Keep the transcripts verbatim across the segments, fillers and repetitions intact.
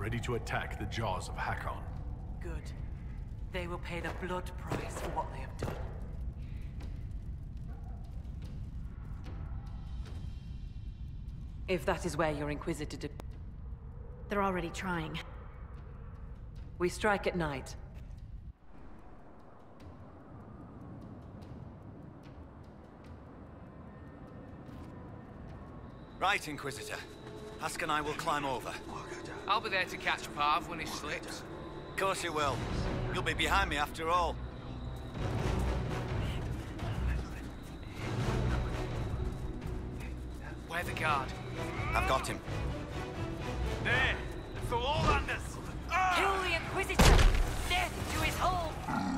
ready to attack the jaws of Hakon. Good. They will pay the blood price for what they have done. If that is where your Inquisitor did... They're already trying. We strike at night. Right, Inquisitor. Husk and I will climb over. I'll be there to catch Parv when he slips. Of course you will. You'll be behind me after all. Where the guard? I've got him. There! For all Anders! Kill the Inquisitor! Death to his hole!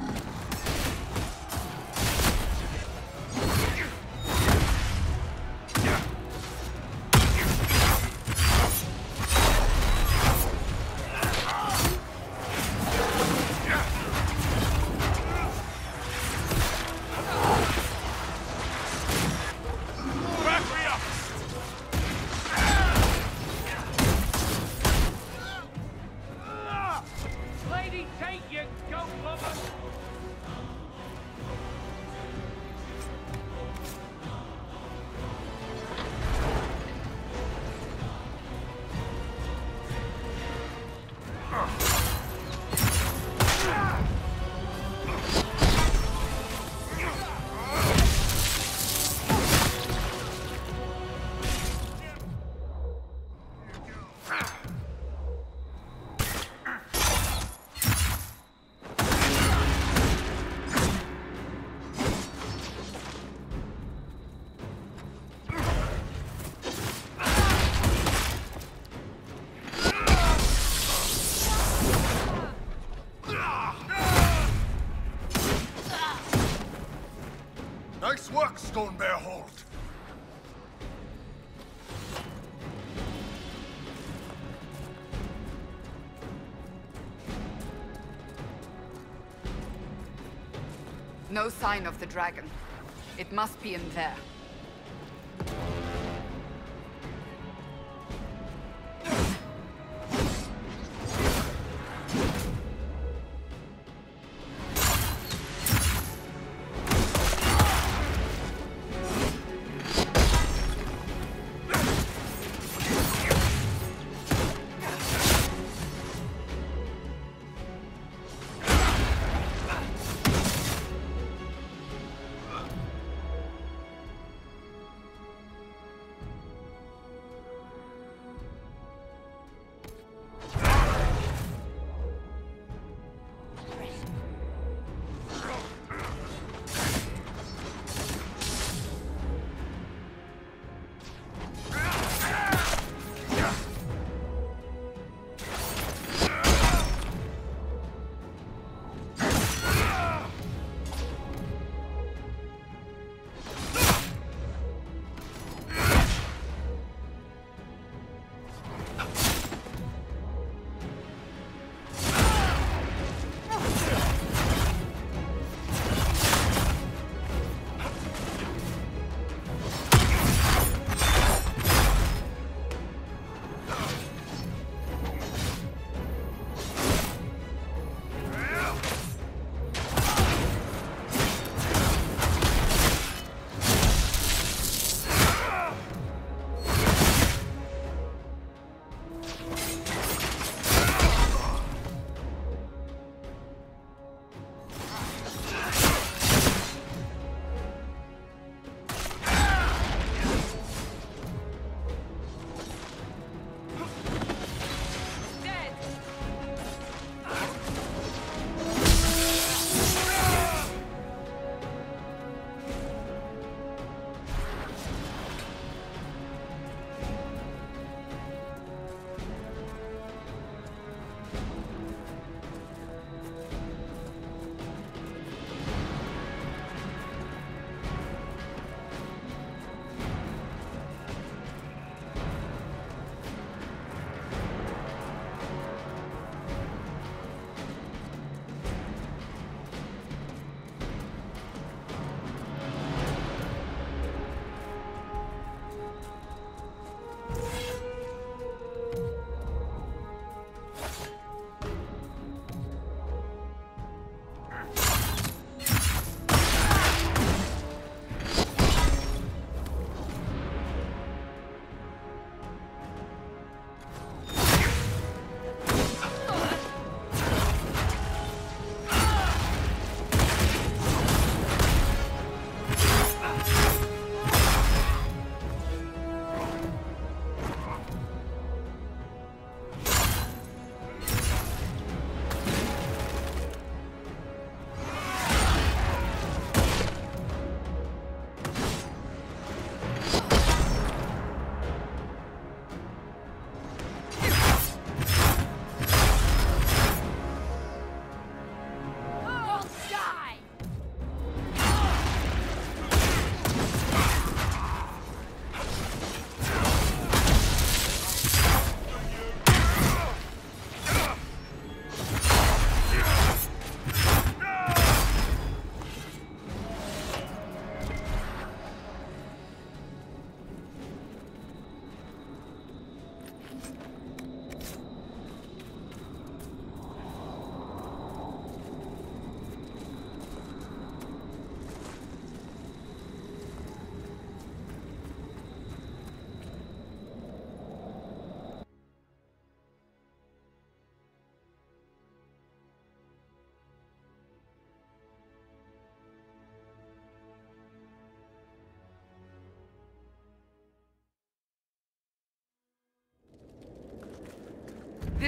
Nice work, Stonebear Hold. No sign of the dragon. It must be in there.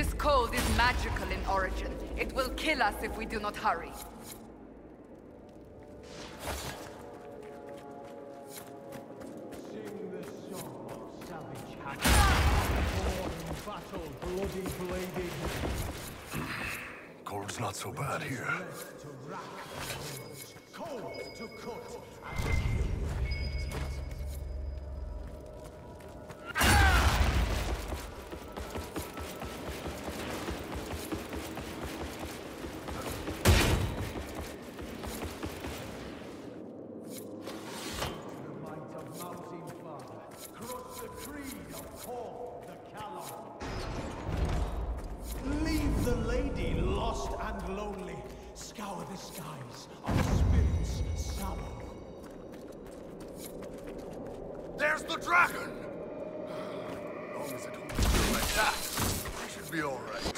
This cold is magical in origin. It will kill us if we do not hurry. Sing the song of savage Hakon, born in battle, bloody bladed. Cold's not so bad here. To rack the bones, cold to cut, and kill. Leave the lady lost and lonely. Scour the skies of spirits sallow. There's the dragon! As long as it holds like that, I should be all right.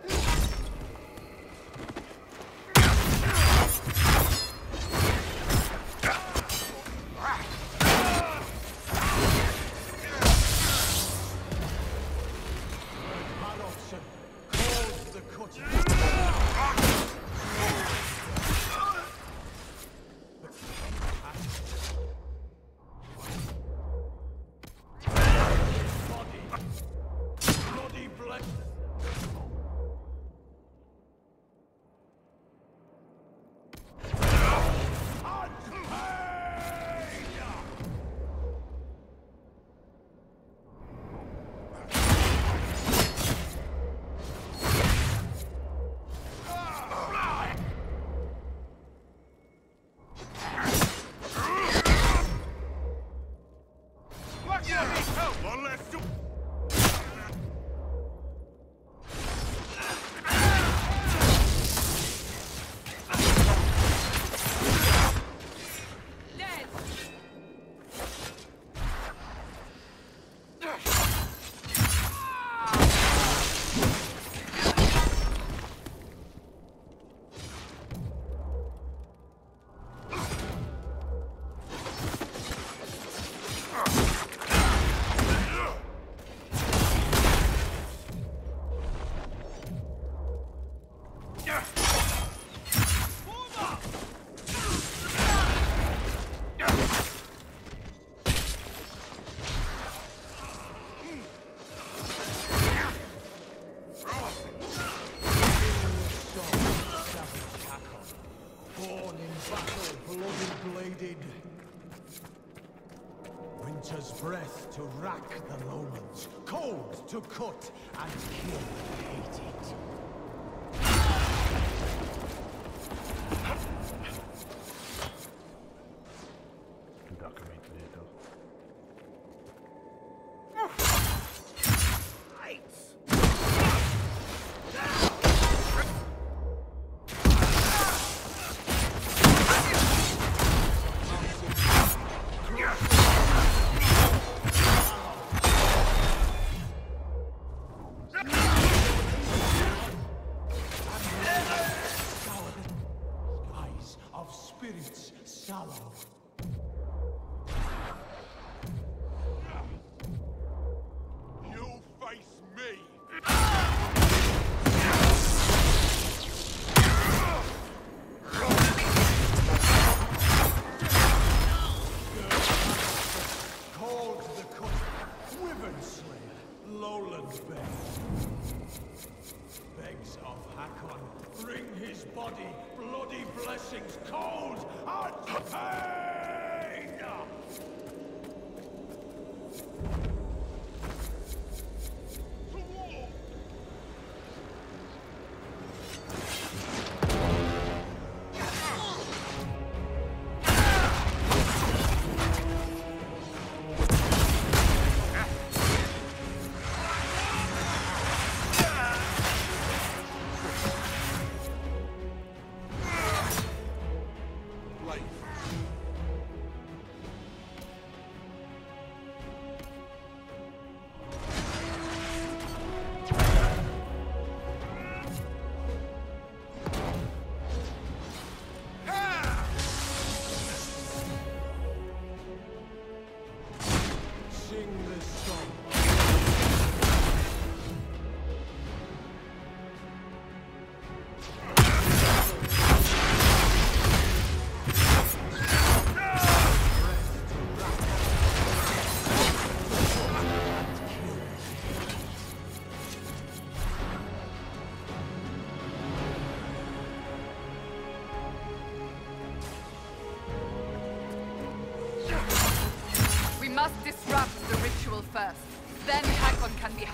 Winter's breath to rack the lowlands, cold to cut and kill hated. Spirits sallow. You face me! Cold the cut, Wyvern Slayer, Lowland Bear. Begs of Hakon, bring his body, bloody blessings, cold and pain! To war! must disrupt the ritual first. Then Hakon can be...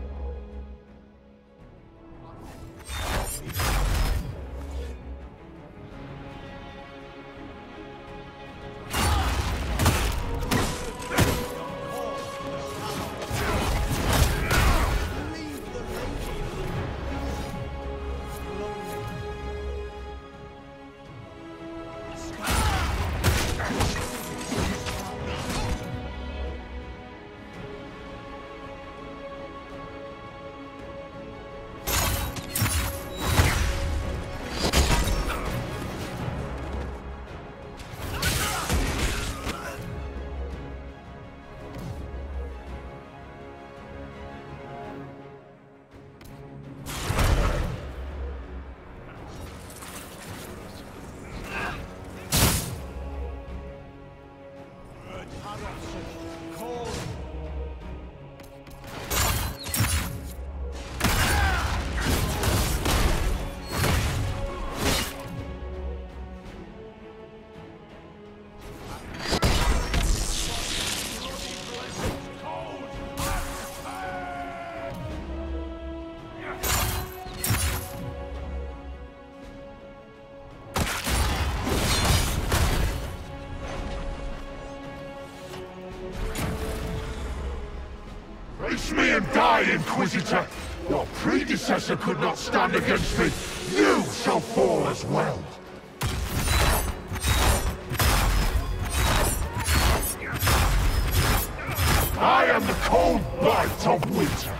Face me and die, Inquisitor! Your predecessor could not stand against me. You shall fall as well. I am the cold blight of winter.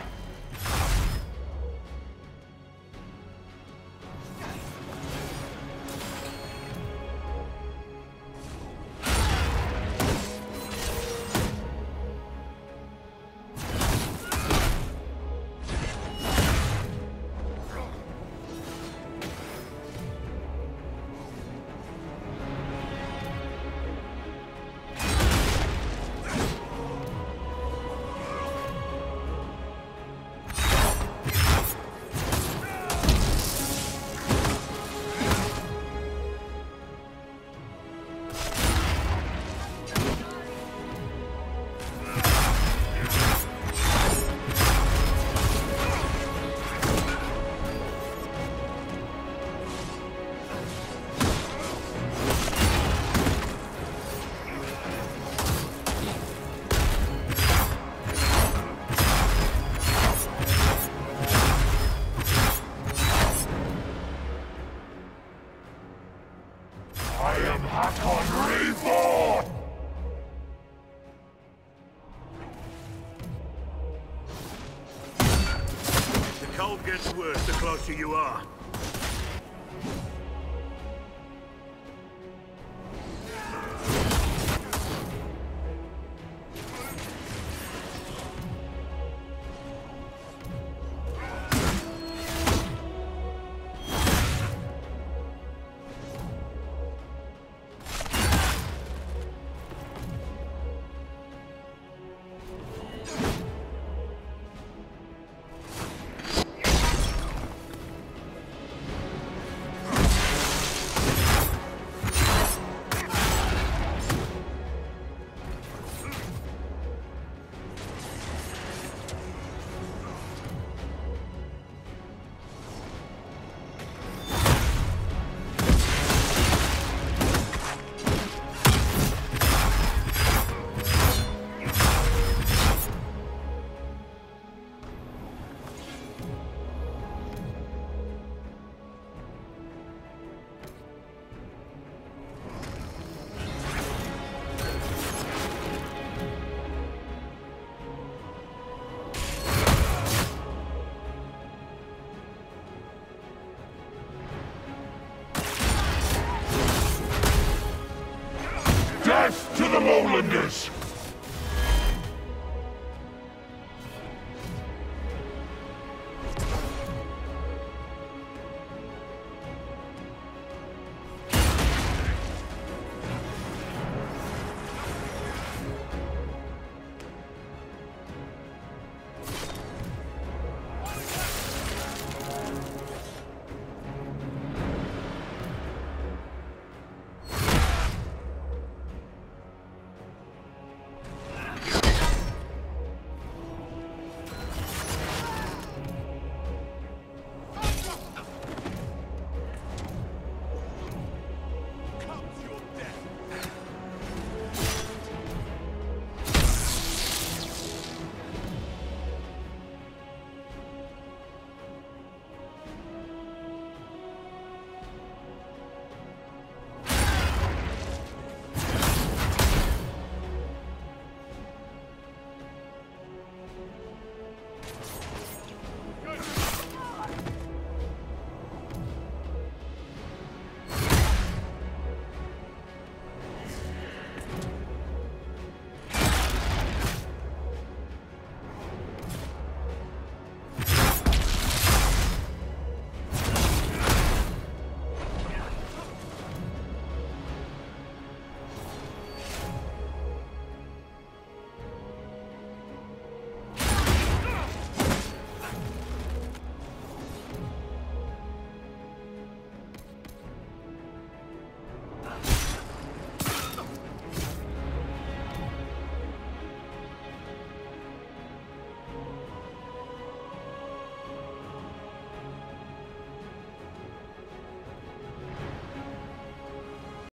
I am Hakon Reborn! The cold gets worse the closer you are. Death to the Lowlanders!